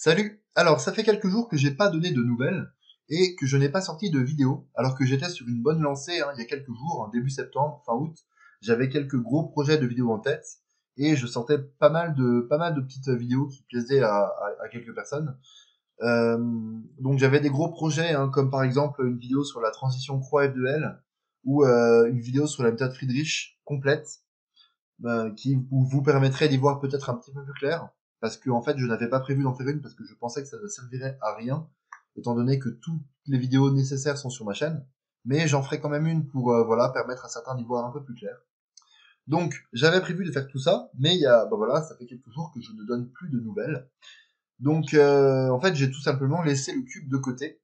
Salut! Alors, ça fait quelques jours que j'ai pas donné de nouvelles et que je n'ai pas sorti de vidéo, alors que j'étais sur une bonne lancée, il y a quelques jours, début septembre, fin août. J'avais quelques gros projets de vidéos en tête et je sortais pas mal de petites vidéos qui plaisaient à quelques personnes. Euh, donc j'avais des gros projets, comme par exemple une vidéo sur la transition Croix F2L ou une vidéo sur la méthode Friedrich complète qui vous permettrait d'y voir peut-être un petit peu plus clair, parce que en fait je n'avais pas prévu d'en faire une parce que je pensais que ça ne servirait à rien, étant donné que toutes les vidéos nécessaires sont sur ma chaîne, mais j'en ferai quand même une pour voilà permettre à certains d'y voir un peu plus clair. Donc j'avais prévu de faire tout ça, mais voilà, ça fait quelques jours que je ne donne plus de nouvelles. Donc en fait j'ai tout simplement laissé le cube de côté.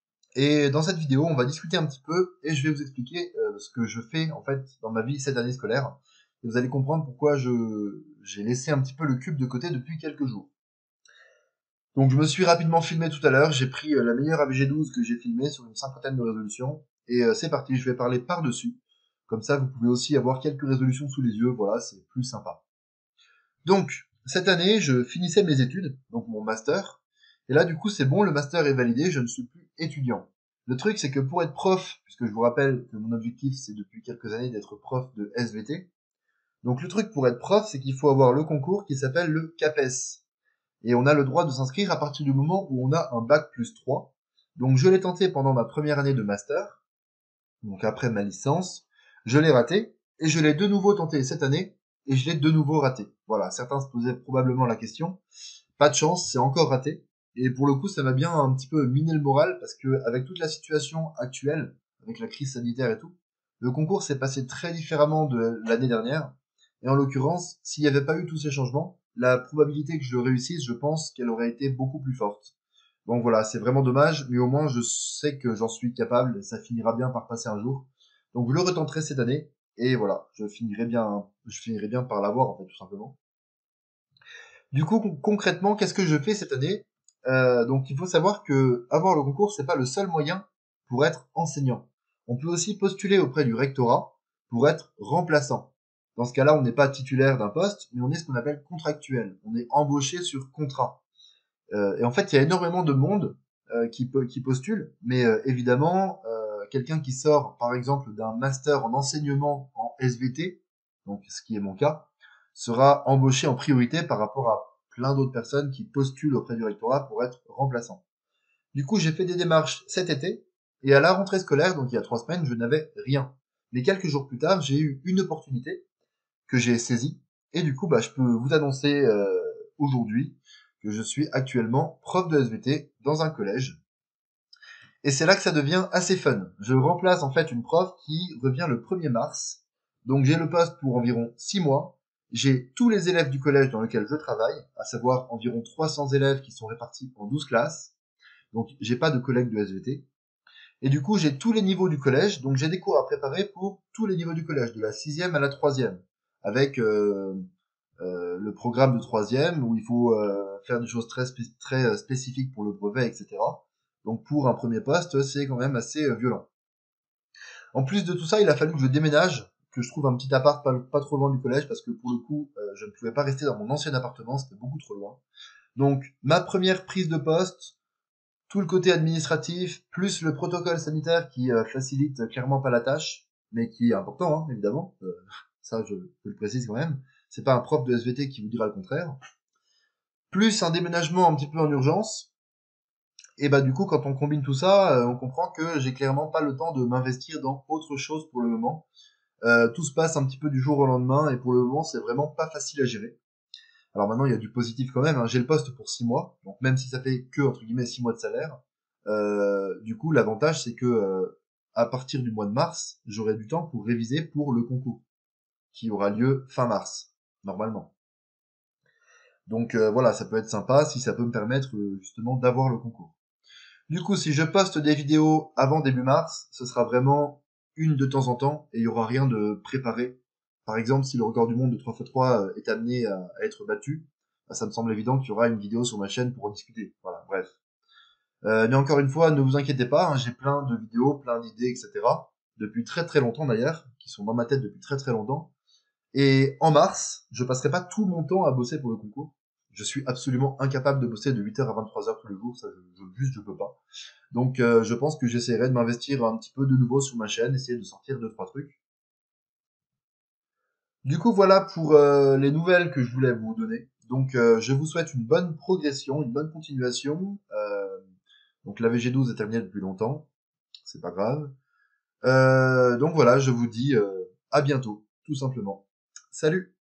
Et dans cette vidéo, on va discuter un petit peu et je vais vous expliquer ce que je fais en fait dans ma vie cette année scolaire. Et vous allez comprendre pourquoi j'ai laissé un petit peu le cube de côté depuis quelques jours. Donc je me suis rapidement filmé tout à l'heure, j'ai pris la meilleure AVG12 que j'ai filmée sur une cinquantaine de résolutions et c'est parti, je vais parler par-dessus. Comme ça, vous pouvez aussi avoir quelques résolutions sous les yeux, voilà, c'est plus sympa. Donc, cette année, je finissais mes études, donc mon master. Et là, du coup, c'est bon, le master est validé, je ne suis plus étudiant. Le truc, c'est que pour être prof, puisque je vous rappelle que mon objectif, c'est depuis quelques années d'être prof de SVT. Donc, le truc pour être prof, c'est qu'il faut avoir le concours qui s'appelle le CAPES. Et on a le droit de s'inscrire à partir du moment où on a un bac plus 3. Donc, je l'ai tenté pendant ma première année de master, donc après ma licence. Je l'ai raté, et je l'ai de nouveau tenté cette année, et je l'ai de nouveau raté. Voilà, certains se posaient probablement la question. Pas de chance, c'est encore raté. Et pour le coup, ça m'a bien un petit peu miné le moral, parce que avec toute la situation actuelle, avec la crise sanitaire et tout, le concours s'est passé très différemment de l'année dernière. Et en l'occurrence, s'il n'y avait pas eu tous ces changements, la probabilité que je le réussisse, je pense qu'elle aurait été beaucoup plus forte. Donc voilà, c'est vraiment dommage, mais au moins je sais que j'en suis capable, et ça finira bien par passer un jour. Donc je le retenterai cette année, et voilà, je finirai bien par l'avoir en fait, tout simplement. Du coup, concrètement, qu'est-ce que je fais cette année? Donc il faut savoir que avoir le concours, c'est pas le seul moyen pour être enseignant. On peut aussi postuler auprès du rectorat pour être remplaçant. Dans ce cas-là, on n'est pas titulaire d'un poste, mais on est ce qu'on appelle contractuel. On est embauché sur contrat. Et en fait, il y a énormément de monde qui postule, mais évidemment, quelqu'un qui sort, par exemple, d'un master en enseignement en SVT, donc ce qui est mon cas, sera embauché en priorité par rapport à plein d'autres personnes qui postulent auprès du rectorat pour être remplaçants. Du coup, j'ai fait des démarches cet été, et à la rentrée scolaire, donc il y a 3 semaines, je n'avais rien. Mais quelques jours plus tard, j'ai eu une opportunité que j'ai saisie, et du coup, je peux vous annoncer aujourd'hui que je suis actuellement prof de SVT dans un collège. Et c'est là que ça devient assez fun. Je remplace en fait une prof qui revient le 1er mars. Donc j'ai le poste pour environ 6 mois. J'ai tous les élèves du collège dans lequel je travaille, à savoir environ 300 élèves qui sont répartis en 12 classes. Donc j'ai pas de collègues de SVT. Et du coup, j'ai tous les niveaux du collège. Donc j'ai des cours à préparer pour tous les niveaux du collège, de la 6e à la 3e. Avec le programme de 3e où il faut faire des choses très spécifiques pour le brevet, etc. Donc pour un premier poste, c'est quand même assez violent. En plus de tout ça, il a fallu que je déménage, que je trouve un petit appart pas trop loin du collège, parce que pour le coup, je ne pouvais pas rester dans mon ancien appartement, c'était beaucoup trop loin. Donc ma première prise de poste, tout le côté administratif, plus le protocole sanitaire qui facilite clairement pas la tâche, mais qui est important, évidemment. Ça, je le précise quand même. C'est pas un prof de SVT qui vous dira le contraire. Plus un déménagement un petit peu en urgence. Et du coup, quand on combine tout ça, on comprend que j'ai clairement pas le temps de m'investir dans autre chose pour le moment. Tout se passe un petit peu du jour au lendemain, et pour le moment, c'est vraiment pas facile à gérer. Alors maintenant, il y a du positif quand même. J'ai le poste pour 6 mois, donc même si ça fait que entre guillemets 6 mois de salaire, du coup, l'avantage c'est que à partir du mois de mars, j'aurai du temps pour réviser pour le concours, qui aura lieu fin mars, normalement. Donc voilà, ça peut être sympa si ça peut me permettre justement d'avoir le concours. Du coup, si je poste des vidéos avant début mars, ce sera vraiment une de temps en temps et il y aura rien de préparé. Par exemple, si le record du monde de 3x3 est amené à être battu, ça me semble évident qu'il y aura une vidéo sur ma chaîne pour en discuter. Voilà, bref. Mais encore une fois, ne vous inquiétez pas, j'ai plein de vidéos, plein d'idées, etc. Depuis très très longtemps d'ailleurs, qui sont dans ma tête depuis très très longtemps. Et en mars, je passerai pas tout mon temps à bosser pour le concours. Je suis absolument incapable de bosser de 8 heures à 23 heures tous les jours, ça, juste, je peux pas. Donc, je pense que j'essaierai de m'investir un petit peu de nouveau sur ma chaîne, essayer de sortir deux, trois trucs. Du coup, voilà pour les nouvelles que je voulais vous donner. Donc, je vous souhaite une bonne progression, une bonne continuation. Donc, la VG12 est terminée depuis longtemps, c'est pas grave. Donc voilà, je vous dis à bientôt, tout simplement. Salut!